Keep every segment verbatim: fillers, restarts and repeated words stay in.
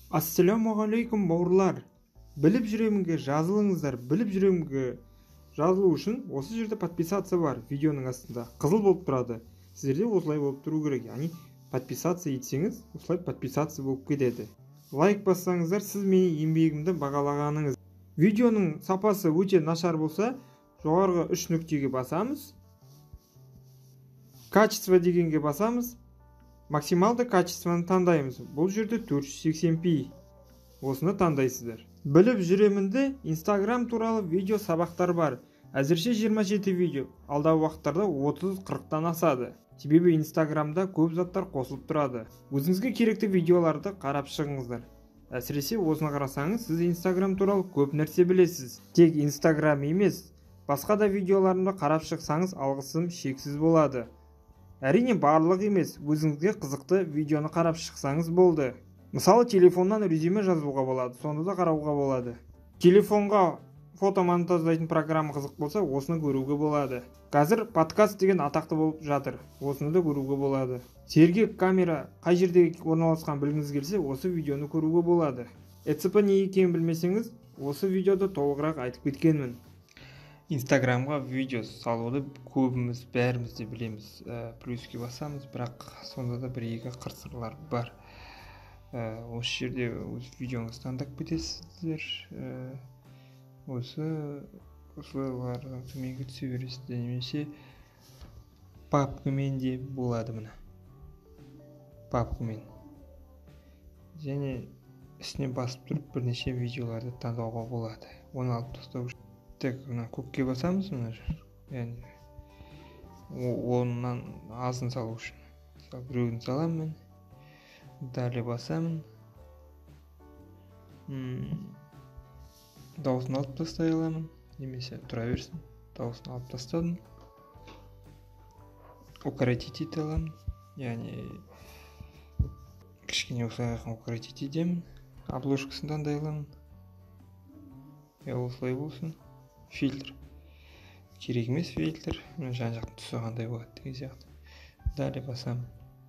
Ассалаумағалейкум бауырлар. Біліп жүремінге жазылыңыздар. Біліп жүремінге жазылу үшін осы жерде подписаться бар, видеоның астында қызыл болып тұрады. Сіздерде осылай болып тұру керек. Яғни подписаться етсеңіз, осылай подписаться болып кетеді. Лайк бассаңыздар, сіз менің еңбегімді бағалағаныңыз. Видеоның сапасы өте нашар болса, жоғарғы үш нүктеге басамыз. Качество дегенге басамыз. Максималды качествоны таңдаймыз. Бұл жерде төрт жүз сексен пи. Осыны таңдайсыздар. Біліп жүремінде Instagram туралы видео сабақтар бар. Әзірше жиырма жеті видео. Алдағы уақыттарда отыз қырықтан асады. Себебі Instagramда көп заттар қосылып тұрады. Өзіңізге керекті видеоларды қарап шығыңыздар. Әсіресе осыны қарасаңыз, сіз Instagram туралы көп нәрсе білесіз. Тек Instagram емес, басқа да видеоларымды қарап шықсаңыз, алғысым шексіз болады. Әрине барлық емес, өзіңізге қызықты видеоны қарап шықсаңыз болды. Мысалы, телефоннан резюме жазуға болады, сонда да қарауға болады. Телефонға фото монтаждайтын программа қызық болса, осыны көруге болады. Қазір подкаст деген атақты болып жатыр, осыны да көруге болады. Сергек камера қай жерде орналасқан білгіңіз келсе, осы видеоны көруге болады. ЭЦП не екенін білмесеңіз, осы видеода толығырақ айтып кеткенмін. Инстаграмға видео салуды көбіміз, бәріміз де білеміз. Ә, плюске басамыз, бірақ сонда да бір-екі қыр-сырлар бар. Ә, осы жерде өз видеоңызды таңдап кетесіздер. Ә, осы осыларға төменге түсе бересіздер, немесе папкамен де болады мына. Папкамен. Және үстіне басып тұрып бірнеше видеоларды таңдауға болады. Оны алып тастау үшін. Так, мына көкке басамыз, мына жер. Яғни оннан азын салу үшін. Біреуін саламын. Далі басамын. Дауысын алып тастай аламын. Немесе тұра берсін. Дауысын алып тастадым. Укоротить ете аламын. Яғни кішкене осылайға укоротить етемін. Обложкасын таңдай аламын. Осылай болсын. Фильтр. Керек емес фильтр. Жан жақтың түсі қандай болады деген сияқты. Далі басамын.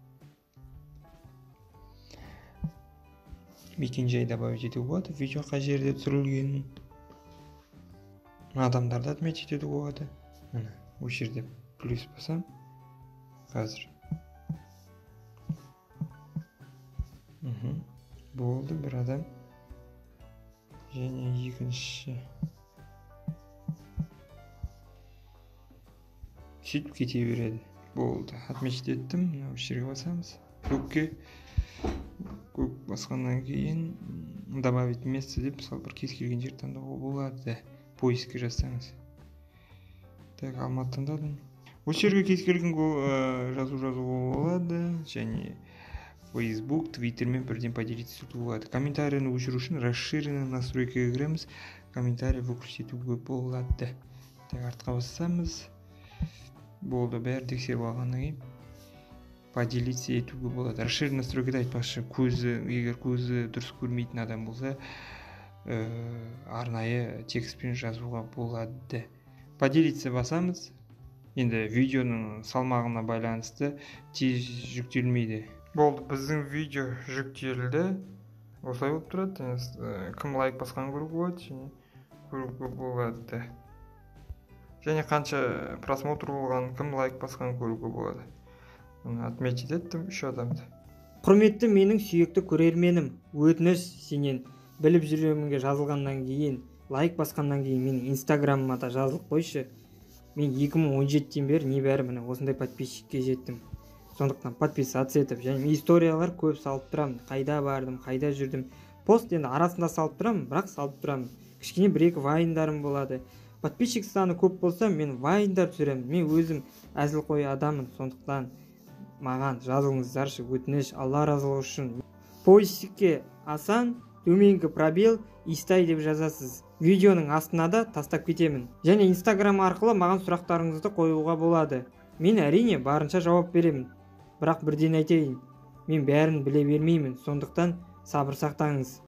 Мекен-жай добавить етуге болады. Видео қай жерде түсірілгенін. Адамдарды отметить етуге болады. Міне, осы жерде плюс басам. Қазір. Болды, бір адам. Және екінші. Сөйтіп кете береді. Болды. Отмечить еттім. Осы жерге басамыз. Көкке. Көк басқаннан кейін добавить место деп, мысалы, бір кез келген жер таңдауға болады. Поиске жазсаңыз. Так, Алматы таңдадым. Осы жерге кез келген жазу жазуға болады. Және Facebook, Twitter мен бірден поделиться етуге болады. Комментарияны өшіру үшін расширенный настройкаға кіреміз. Комментарий выключить етуге болады. Так, артқа басамыз. Болды, бәрі тексеріп алғаннан кейін поделиться етуге болады. Расширенный настройкада айтпақшы, көзі, егер көзі дұрыс көрмейтін адам болса, арнайы текстпен жазуға болады. Поделиться басамыз. Енді видеоның салмағына байланысты тез жүктелмейді. Болды, біздің видео жүктелді. Осылай болып тұрады. Кім лайк басқан көруге болады, және көруге болады. Және қанша просмотр болған, кім лайк басқан көруге болады. Отметить еттім үш адамды. Құрметті менің сүйекті көрерменім, өтініш сенен біліп жүремінге жазылғаннан кейін, лайк басқаннан кейін менің инстаграмыма да жазылып қойшы. Мен екі мың он жетіден бері небәрі міне осындай подписчикке жеттім. Сондықтан подписаться етіп, және мен историялар көп салып тұрамын. Қайда бардым, қайда жүрдім. Пост енді арасында салып тұрамын, бірақ салып тұрамын. Кішкене бір-екі вайндарым болады. Подписчик саны көп болса, мен вайндар түсіремін. Мен өзім әзілқой адамын, сондықтан маған жазылыңыздаршы, өтініш, Алла разылығы үшін. Поиске асан, төменгі пробел, истай деп жазасыз. Видеоның астына да тастап кетемін. Және Instagram арқылы маған сұрақтарыңызды қоюға болады. Мен әрине барынша жауап беремін. Бірақ бірден айтайын, мен бәрін біле бермеймін, сондықтан сабыр сақтаңыз.